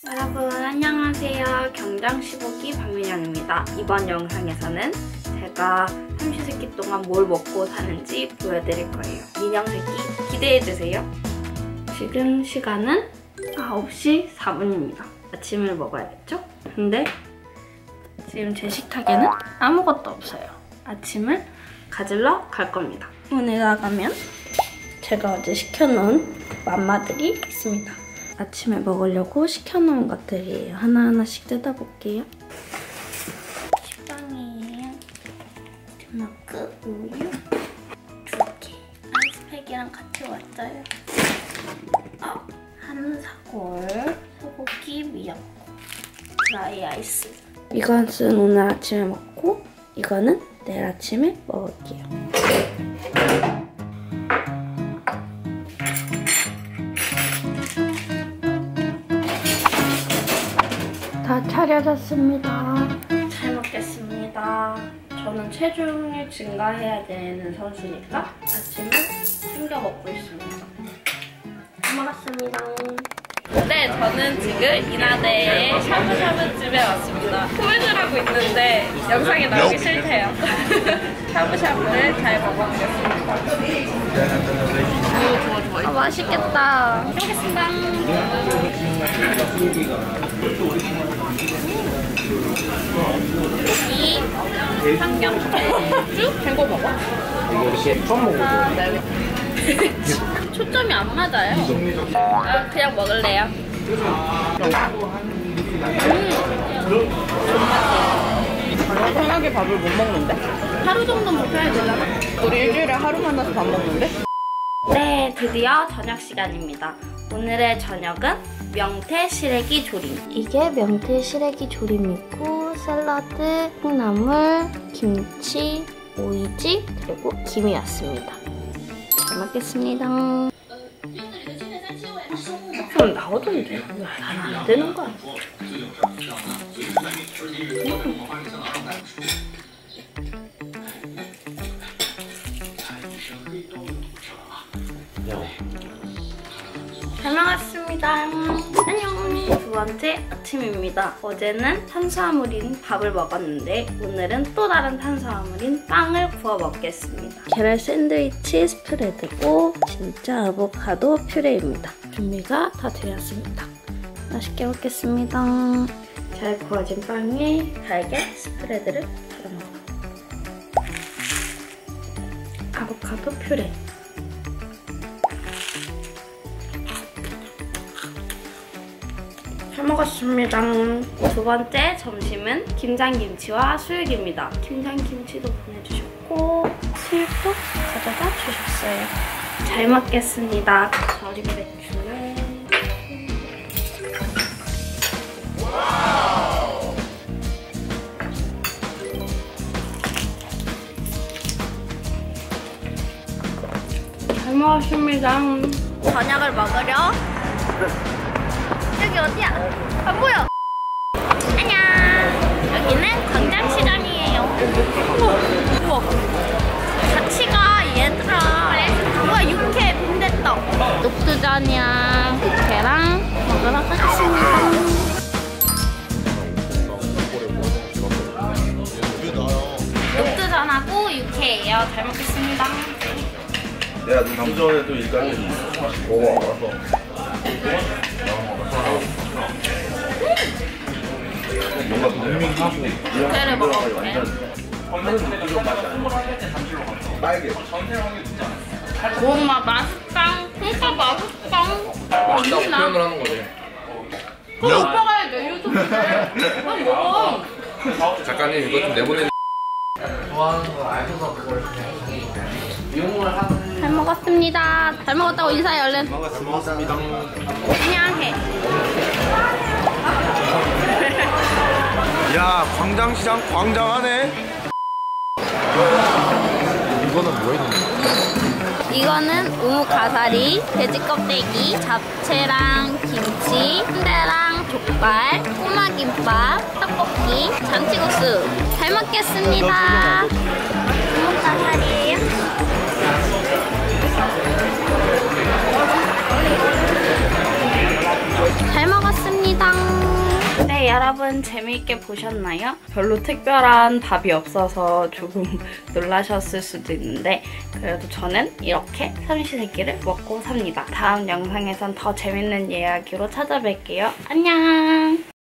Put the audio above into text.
여러분 안녕하세요. 경장 15기 박민영입니다. 이번 영상에서는 제가 삼시세끼 동안 뭘 먹고 사는지 보여드릴 거예요. 민영새끼 기대해주세요. 지금 시간은 9시 4분입니다. 아침을 먹어야겠죠? 근데 지금 제 식탁에는 아무것도 없어요. 아침을 가지러 갈 겁니다. 문에 나가면 제가 어제 시켜놓은 맘마들이 있습니다. 아침에 먹으려고 시켜놓은 것들이에요. 하나하나씩 뜯어볼게요. 식빵이에요. 든마크, 우유 2개. 아이스팩이랑 같이 왔어요. 한사골, 소고기 미역국, 드라이 아이스. 이것은 오늘 아침에 먹고 이거는 내일 아침에 먹을게요. 다 차려졌습니다. 잘 먹겠습니다. 저는 체중이 증가해야 되는 선수니까 아침을 챙겨 먹고 있습니다. 잘 먹었습니다. 네, 저는 지금 이나대의 샤브샤브집에 왔습니다. 후회를 하고 있는데 영상에 나오기 싫대요. 샤브샤브를 잘 먹어보겠습니다. 좋아. 맛있겠다. 먹겠습니다. 이 삼겹살쭉 된거 먹어? 이거 처음 먹어보죠. 초점이 안 맞아요. 그냥 먹을래요. 편하게 밥을 못 먹는데? 하루 정도 먹어야 되잖아. 우리 일주일에 하루 만나서 밥 먹는데? 네, 드디어 저녁 시간입니다. 오늘의 저녁은 명태 시래기 조림. 이게 명태 시래기 조림이고 샐러드, 콩나물, 김치, 오이지, 그리고 김이 왔습니다. 잘 먹겠습니다. 그럼 나오던데 왜 안 되는 거야? 잘 먹었습니다. 안녕. 두 번째 아침입니다. 어제는 탄수화물인 밥을 먹었는데 오늘은 또 다른 탄수화물인 빵을 구워 먹겠습니다. 계란 샌드위치 스프레드고 진짜 아보카도 퓨레입니다. 준비가 다 되었습니다. 맛있게 먹겠습니다. 잘 구워진 빵에 달걀 스프레드를 덜어 먹어요. 아보카도 퓨레. 잘 먹었습니다. 두 번째 점심은 김장김치와 수육입니다. 김장김치도 보내주셨고 수육도 가져다 주셨어요. 잘 먹겠습니다. 절임 배추는 잘 먹었습니다. 저녁을 먹으려 여기 어디야? 안 보여! 안녕! 여기는 광장시장이에요. 우와! 같이 가, 얘들아! 우와, 육회, 빈대떡! 녹두전이랑 육회랑 먹으러 가겠습니다. 녹두전하고 육회예요. 잘 먹겠습니다. 내가 다음 전에도 일까지 먹어 알아서. 뭔가 밍밍하고 육회를 먹어볼게요. 빨개. 고구마 맛있다. 진짜 맛있다. 맛있다고 표현을 하는 거지. 그럼 오빠가 해줘, 유튜브에. 난 먹어. 작가님 이거 좀 내보내는. 잘 먹었습니다. 잘 먹었다고 인사해, 얼른. 먹었습니다. 안녕해. 야, 광장시장 광장하네. 이거는 뭐 있는 거야? 이거는 우무가사리, 돼지 껍데기, 잡채랑 김치, 순대랑 족발, 꼬마김밥, 떡볶이, 잔치국수. 잘 먹겠습니다. 우무가사리예요. 잘 먹었습니다. 어떻게 여러분 재미있게 보셨나요? 별로 특별한 밥이 없어서 조금 놀라셨을 수도 있는데 그래도 저는 이렇게 삼시세끼를 먹고 삽니다. 다음 영상에선 더 재밌는 이야기로 찾아뵐게요. 안녕!